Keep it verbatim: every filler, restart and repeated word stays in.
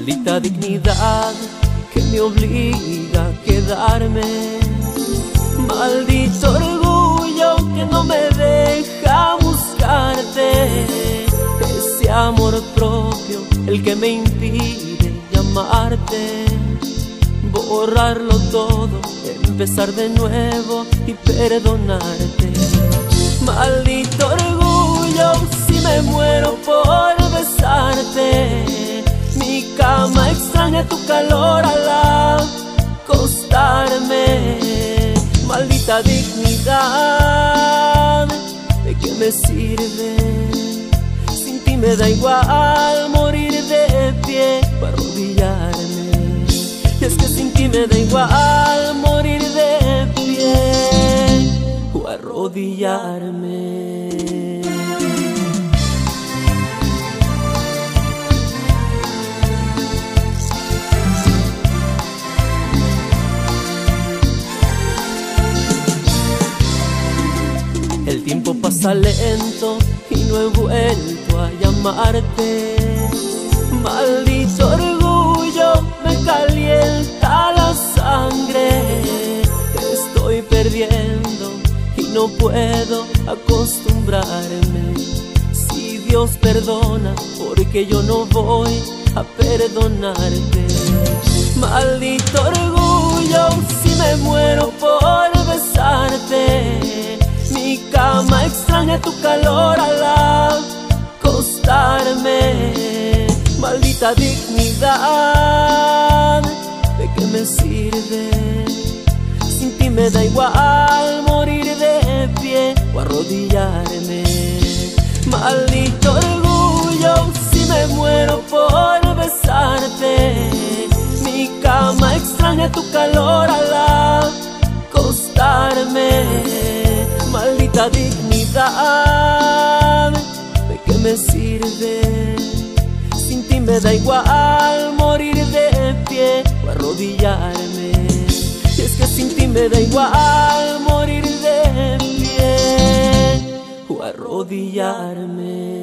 Maldita dignidad que me obliga a quedarme. Maldito orgullo que no me deja buscarte. Ese amor propio el que me impide llamarte. Borrarlo todo, empezar de nuevo y perdonarte. Maldito orgullo si me muero por besarte. Mi cama extraña tu calor al acostarme. Maldita dignidad, ¿de qué me sirve? Sin ti me da igual morir de pie o arrodillarme. Y es que sin ti me da igual morir de pie o arrodillarme. El tiempo pasa lento y no he vuelto a llamarte. Maldito orgullo me calienta la sangre. Estoy perdiendo y no puedo acostumbrarme. Si Dios perdona, porque yo no voy a perdonarte. Maldito orgullo si me muero por besarte. Mi cama extraña tu calor al acostarme. Maldita dignidad, ¿de qué me sirve? Sin ti me da igual morir de pie o arrodillarme. Maldito orgullo si me muero por besarte. Mi cama extraña tu calor al acostarme. Maldita dignidad, ¿de qué me sirve? Sin ti me da igual morir de pie o arrodillarme. Y es que sin ti me da igual morir de pie o arrodillarme.